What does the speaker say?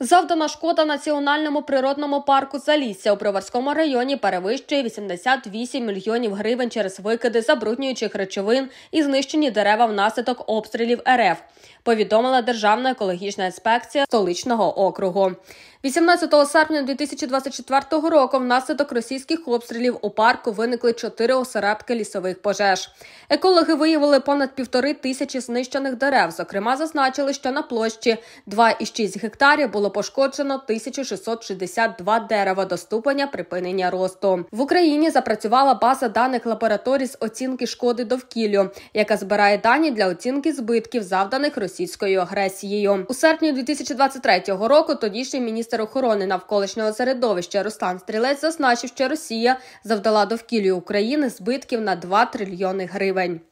Завдана шкода Національному природному парку Залісся у Броварському районі перевищує 88 мільйонів гривень через викиди забруднюючих речовин і знищені дерева внаслідок обстрілів РФ, повідомила Державна екологічна інспекція столичного округу. 18 серпня 2024 року внаслідок російських обстрілів у парку виникли 4 осередки лісових пожеж. Екологи виявили понад 1500 знищених дерев. Зокрема, зазначили, що на площі 2,6 гектарів було пошкоджено 1662 дерева до ступеня припинення росту. В Україні запрацювала база даних лабораторій з оцінки шкоди довкіллю, яка збирає дані для оцінки збитків, завданих російською агресією. У серпні 2023 року тодішній міністр охорони навколишнього середовища Руслан Стрілець зазначив, що Росія завдала довкіллю України збитків на 2 трильйони гривень.